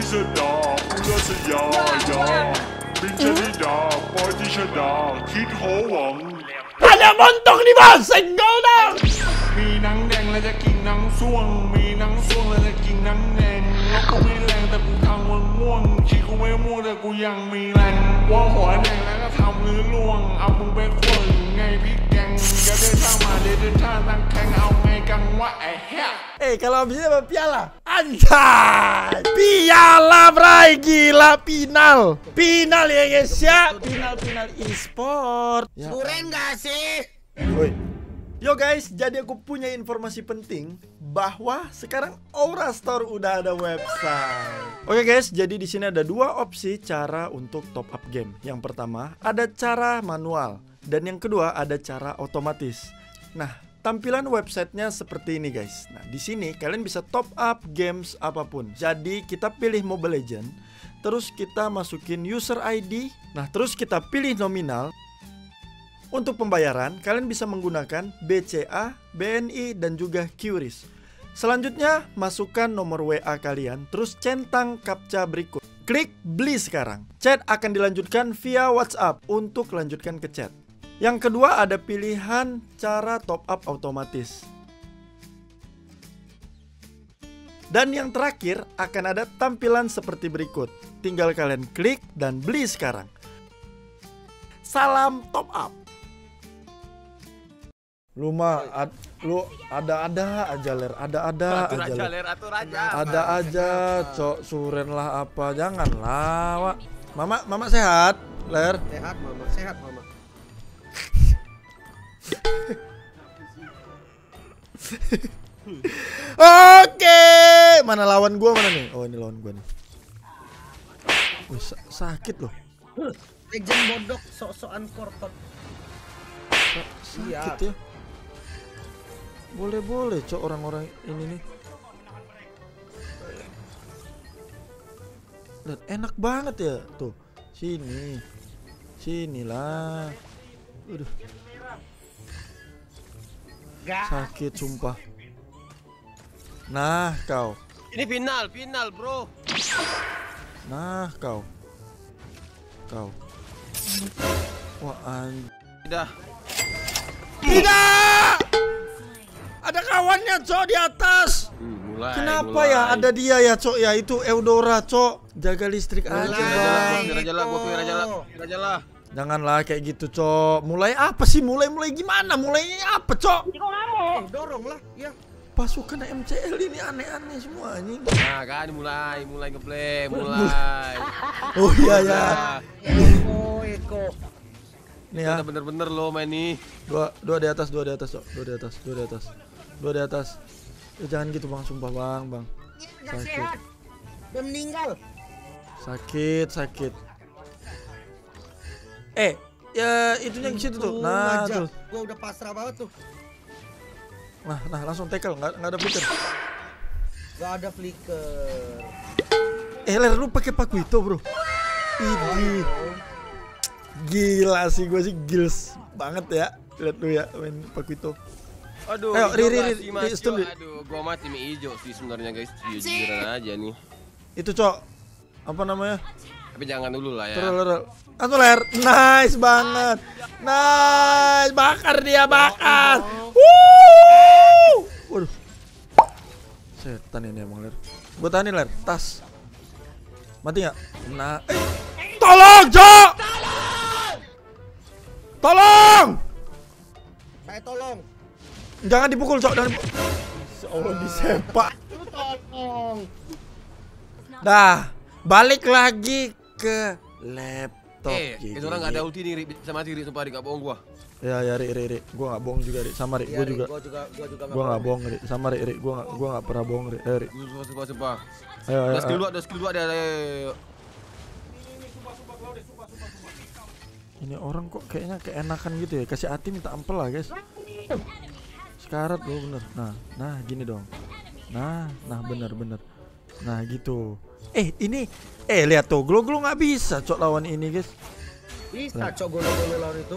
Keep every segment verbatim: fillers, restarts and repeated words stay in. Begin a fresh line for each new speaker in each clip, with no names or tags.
sedap, udah sejaya. Bincang boy di sedap, hit hoang.
Ada montok nih bos, senggol dong.
มีหนังแดงและจะกินหนังส่วงมีหนังส่วงและจะกินหนังแดงแล้วกูไม่แรงแต่กูทำมันม่วงชีกูไม่ม่วงแต่กูยังมีแรงว่าหัวแดงแล้วก็ทำลื้อล่วงเอามึงไปขวนไงพี่แกงอย่าเดินทางมาเดินทางตั้งแข่งเอาไงกังวะไอ้เหี้ย
Eh kalau bisa dapat piala. Anjay. Piala bray, gila final. Final ya guys ya. Final-final e-sport. Ya.
Suren gak sih?
Woi. Yo guys, jadi aku punya informasi penting bahwa sekarang Aura Store udah ada website. Oke guys, jadi di sini ada dua opsi cara untuk top up game. Yang pertama ada cara manual dan yang kedua ada cara otomatis. Nah, tampilan websitenya seperti ini guys. Nah, di sini kalian bisa top up games apapun. Jadi kita pilih Mobile Legends, terus kita masukin user I D. Nah, terus kita pilih nominal. Untuk pembayaran, kalian bisa menggunakan B C A, B N I, dan juga Q R I S. Selanjutnya, masukkan nomor W A kalian, terus centang captcha berikut. Klik beli sekarang. Chat akan dilanjutkan via WhatsApp untuk lanjutkan ke chat. Yang kedua ada pilihan cara top up otomatis. Dan yang terakhir akan ada tampilan seperti berikut. Tinggal kalian klik dan beli sekarang. Salam top up. Lu mah ad, lu ada-ada aja ler, ada-ada aja ler.
ler, atur aja.
Ada aja, cok suren lah apa, janganlah, Wak. Mama, mama sehat, ler.
Sehat mama, sehat mama.
Oke, mana lawan gua mana nih? Oh, ini lawan gua nih. Wih, sa sakit loh.
Legend bodok sok-sokan kortot.
Sa sakit ya. Boleh-boleh, cok orang-orang ini nih. Lihat, enak banget ya, tuh. Sini. Sinilah. Udah. Sakit sumpah. Nah, kau.
Ini final, final, bro.
Nah, kau. Kau. Wah, anjir.
Udah.
Tidak! Ada kawannya, cok, di atas.
Hmm, mulai.
Kenapa
mulai.
ya ada dia ya, cok, ya itu Eudora, cok. Jaga listrik
Mulai.
aja,
Raja
Bang.
lah, raja lah, gua pilih raja lah, raja lah.
Janganlah kayak gitu, cok. Mulai apa sih? Mulai-mulai gimana? Mulainya apa, cok?
Eh, dorong lah, ya.
Pasukan M C L ini aneh-aneh semua anjing.
Nah kan mulai, mulai ngeplay, mulai.
Oh iya ya.
Eko, Eko.
Nih ya.
Udah bener-bener lo main nih.
Dua, dua di atas, dua di atas, cok. Dua di atas, dua di atas. Dua di atas. Eh, jangan gitu, Bang, sumpah, Bang, Bang. Sakit.
Udah meninggal.
Sakit, sakit. Eh, ya itunya ke situ tuh. Nah, tuh.
Gua udah pasrah banget tuh.
Nah, nah langsung tackle, nggak nggak ada flicker.
Gak ada flicker.
Eh, ler lu pakai paku itu, bro. Ini gila sih, gue sih gils banget ya. Lihat lu ya main paku itu.
Aduh,
ayo, ri, ri, ri,
si
ri, stun, ri.
Aduh, gua mah tim hijau sih sebenarnya guys. Jujuran aja nih.
Itu, cok. Apa namanya?
Tapi jangan dulu lah ya.
Terus, ler. Langsung ler. Nice banget. Nice, bakar dia, bakar. Wuh. Waduh. Setan ini emang, ler. Gue tahanin, ler. Tas. Mati nggak? Nah. Eh. Tolong, cok. Tolong.
Saya tolong.
Jangan dipukul, cok. Jangan dipukul. Allah, disepak.
Tolong.
Dah, balik lagi ke laptop.
Eh, itu orang nggak ada ulti nih, Ri. Bisa mati, Ri. Sumpah, Ri. Gak bohong gua.
Ya, ya, Ri, Ri, Ri. Gua nggak bohong juga, Ri. Sama Ri,
Iya,
gua
Ri.
juga.
Gua juga, gua juga
Gua nggak bohong, Ri. Sama Ri, Ri. Gua nggak, gua nggak pernah bohong, Ri. Eh, Ri.
Sumpah, sumpah, sumpah.
Ayo, ayo,
Ada skill
ayo.
dua, ada skill dua, ada. Ayo.
Ini orang kok kayaknya keenakan gitu ya. Kasih hati minta ampel lah, guys. Sekarat loh, bener. Nah, nah gini dong. Nah, nah bener, bener. Nah gitu. Eh, ini, eh lihat tuh, Glo-Glo nggak bisa, cok, lawan ini, guys.
Bisa, cok, golo-golo lawan itu.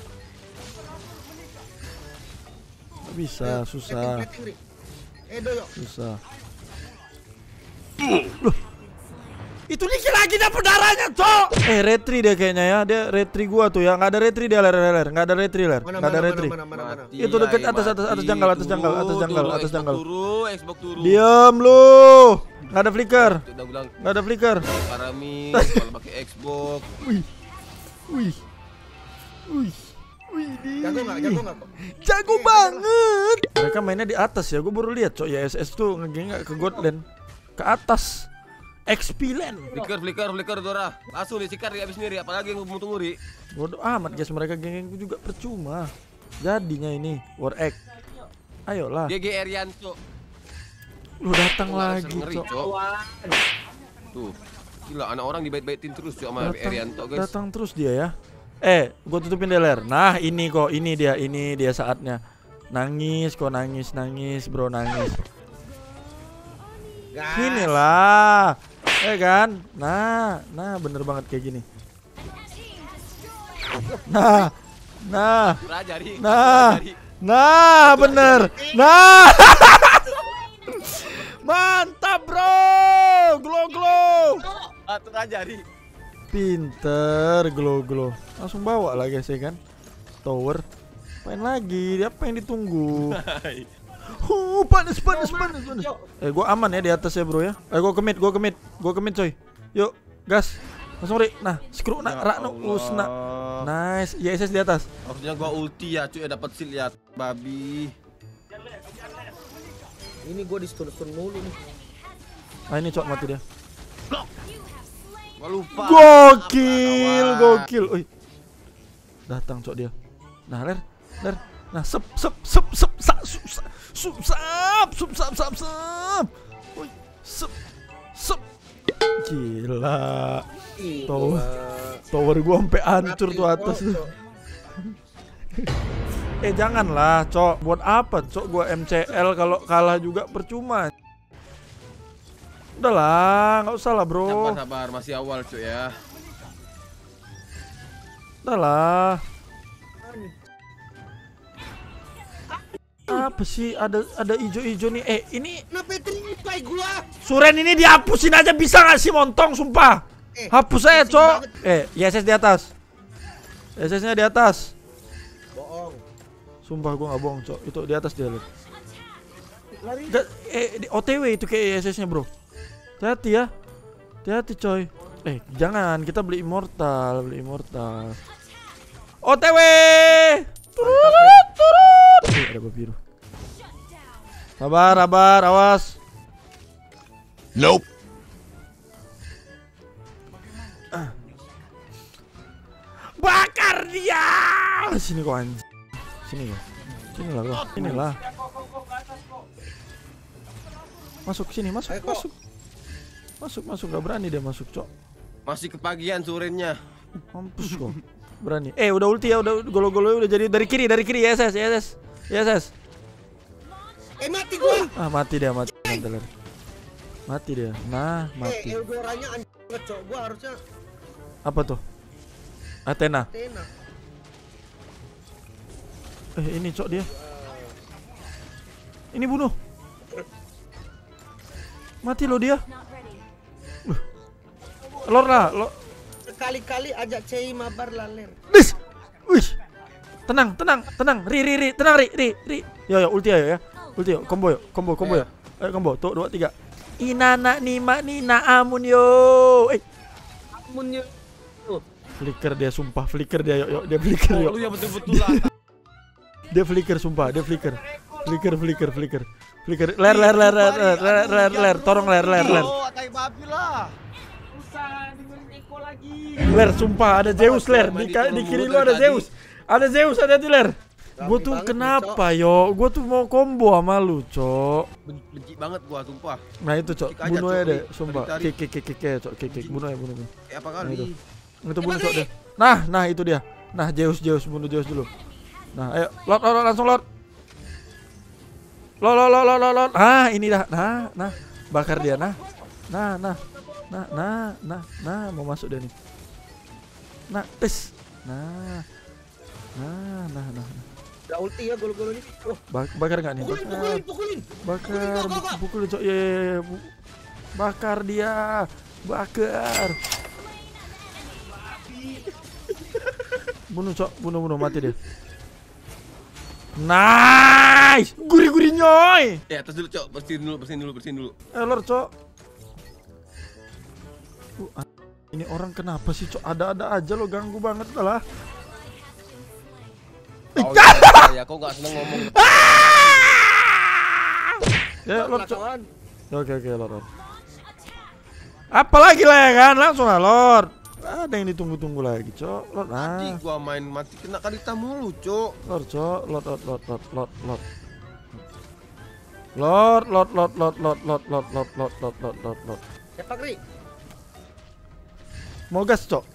Nggak bisa, susah,
Eh, doyok.
susah. Loh, Satu dikit lagi dapat darahnya, cok. Eh, retri dia kayaknya ya. Dia retri gua tuh ya. Enggak ada retri dia, ler, ler. Enggak ada retri, ler. Enggak ada retri. Itu deket atas atas atas janggal, atas janggal, atas janggal, atas janggal. Diam lu. Enggak ada flicker. Enggak ada flicker.
Parami kalau pakai Xbox.
Wih. Wih. Wih. Wih.
Jago enggak? Jago enggak kok?
Jago banget. Mereka mainnya di atas ya. Gue baru lihat, cok. Ya S S tuh ngegeng ke Godland. Ke atas. X P land.
Flicker, flicker, flicker Dora. Langsung disikat Ri abis ini Ri. Apalagi yang mau tunggu Ri.
Bodoh amat guys, mereka geng-geng juga percuma. Jadinya ini War Egg. Ayolah.
G G Erianto.
Lu datang
Oh,
lagi,
ngeri,
cok.
Cok. Tuh. Gila, anak orang dibait-baitin terus cok sama Erianto guys.
Datang terus dia ya. Eh, gue tutupin deh, ler. Nah, ini kok, ini dia, ini dia saatnya. Nangis kok, nangis, nangis, bro, nangis. Inilah. Eh kan? Nah, nah bener banget kayak gini. Nah. Nah.
Raja Ri.
Nah. Nah, bener. Nah. Mantap, bro. Glow glow.
Atur aja Ri.
Pinter, glow glow. Langsung bawa lah guys ya kan. Tower. Main lagi. Apa yang ditunggu? Huh, panas panas panas panas. Eh, gua aman ya di atas ya, bro ya. Eh, gua kemit, gua kemit. Gua kemit, coy. Yuk, gas. Langsung Ri. Nah, screw nak
Ya
rakno
Allah.
usna. Nice. Y S S di atas.
Harusnya gua ulti ya cuy, dapat shield ya babi.
Ini gue di stun-stun mulu nih.
Ah, ini cok mati dia.
Gua lupa.
Gokil,
Apa,
gokil. Oi. Datang cok dia. Nah, ler, ler. Nah, sep sep sep sep sap sup sap sup sap sup sap sap sap. Oi, sep sep. Gila. Tower, tower gua sampai hancur tuh atas tuh. Eh janganlah, cok. Buat apa, cok? Gua M C L kalau kalah juga percuma. Udahlah, nggak usah lah, bro.
Sabar sabar, masih awal cuy ya.
Udahlah. Apa sih? Ada ada ijo-ijo nih. Eh, ini
Kenapa tripai gua?
Suren ini dihapusin aja bisa nggak sih, montong, sumpah.
Eh,
Hapus aja,
pusing
cok.
banget.
Eh, Y S S di atas. Y S S-nya di atas.
Bohong.
Sumpah gua nggak bohong, cok. Itu di atas dia, lihat.
Lari.
Nggak, eh di O T W itu kayak Y S S-nya, bro. Hati-hati ya. Hati-hati, coy. Eh, jangan, kita beli immortal, beli immortal. O T W. Turut, turut. Eh, ada babi biru. Sabar, sabar, awas.
Nope.
Bakar dia. Sini kok anjing. Sini ya. Sini lah gua. Sini lah. Masuk sini, masuk,
Ayo, kok.
masuk. Masuk, masuk, gak berani dia masuk, cok.
Masih kepagian surennya.
Mampus kok. Berani. Eh, udah ulti ya, udah golo-golo udah jadi dari kiri, dari kiri. Y S S, Y S S. Y S S.
Eh mati gua.
Ah, mati dia, mati. Manteler. Mati dia. Nah,
Eh,
mati.
Eldoranya anjing ngecok gua harusnya
Apa tuh? Athena.
Tena.
Eh, ini cok dia. Ini bunuh. Mati lo dia. Uh. Lor lah, lo.
Sekali-kali ajak Cei mabar laler.
Dis. Wih. Tenang, tenang, tenang. Ri, ri, ri, tenang, ri, ri, ri. Yo, yo, ulti ayo ya. Ulti yo, combo yo, combo, combo yo. Ayo combo, tuh dua tiga. Inana nima nina amun yo. Eh,
Amunnya.
flicker dia sumpah, flicker dia yo, yo. Dia flicker yo.
Lu yang betul-betul lah.
Dia flicker sumpah, dia flicker. Flicker, flicker, flicker. Flicker. Ler, ler, ler, ler, ler, ler, ler, ler. Tolong ler, ler, ler.
Oh, tai babi lah.
Ler, sumpah ada Zeus, ler. Di, di kiri lu ada Zeus. Ada Zeus, ada di ler. Gue tuh
banget
kenapa yo? Gue tuh mau combo sama lu, cok.
Ben- Benci banget gua sumpah.
Nah itu cok,
Kick aja,
bunuh aja
Cok.
deh,
Ri.
sumpah.
Tarik,
Kick, kick, kick, kick, kick, cok, kick, kick, bunuh aja, bunuh, bunuh.
Eh, apa
Nah, itu.
kali?
Itu bunuh cok deh. Nah, nah itu dia. Nah Zeus, Zeus, bunuh Zeus dulu. Nah, ayo, lot, lot, lot, langsung lot. Lot, lot, lot, lot, lot, lot. Ah, ini dah. Nah, nah, bakar dia, nah, nah, nah, nah, nah, nah, nah, mau masuk dia nih. Nah, tes, nah, nah, nah, nah.
Udah ulti ya gol-gol ini. Oh,
Bak bakar nggak nih?
pukulin,
Bakar,
pukulin, pukulin.
bakar,
Pukulin, kok, kok, kok.
pukul cok, ye, ye, ye, bu- Bakar dia. Bakar. Bunuh, Cok. Bunuh, bunuh. Mati dia. Nice. Gurih-gurih nyoy.
Eh, atas dulu, Cok. Bersihin dulu, bersihin dulu, bersihin dulu.
Eh, lor, Cok. Uh, ini orang kenapa sih, Cok? Ada-ada aja lo, ganggu banget lah.
Kau ya, kau nggak seneng ngomong.
Ya, lor, Cok.
Kawan.
Oke, oke, lor, lor. Apalagi lah ya kan, langsung lah, lor. Ada yang ditunggu-tunggu lagi, Cok. Lor,
Tadi
ah.
gua main mati kena kalita mulu, Cok.
Lor, Cok. Lot, lot, lot, lot, lot, lot. Lot, lot, lot, lot, lot, lot, lot, lot, lot, lot, lot, lot, lot.
Ya Pak Ri.
Mau gas, Cok.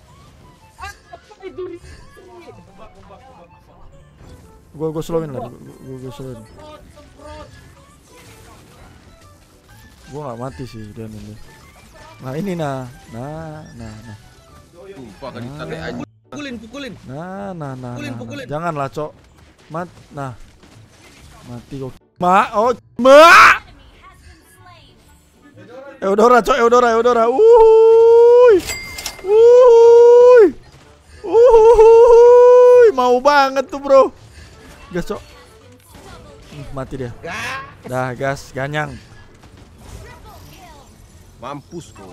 Gua gua slowin lah, gua gua slowin. Gua nggak mati sih dia ini. Nah ini nah, nah, nah, nah,
Sumpah kalita kayak aja.
Pukulin, pukulin.
nah, nah, nah,
Pukulin,
nah,
pukulin.
nah. Janganlah, Cok. Mat, nah, mati kok. Ma, oh, ma. Eudora, Cok, Eudora, Eudora. Wuih, wuih, wuih, mau banget tuh, bro. Gas, Cok. Ih, mati dia. Dah, gas, ganyang.
Mampus kau.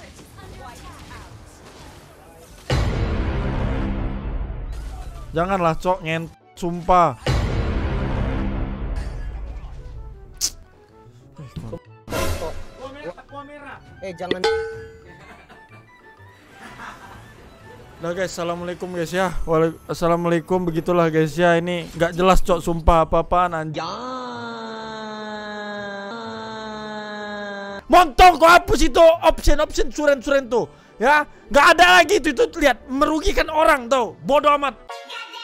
Janganlah, Cok, ngent, sumpah.
Eh jangan.
Udah guys, assalamualaikum guys ya. Waalaikumsalam. Assalamualaikum, begitulah guys ya. Ini nggak jelas, Cok, sumpah apa-apaan anjing. Montong kok hapus itu option-option suren-suren tuh. Ya, nggak ada lagi itu, itu lihat merugikan orang tuh. Bodoh amat.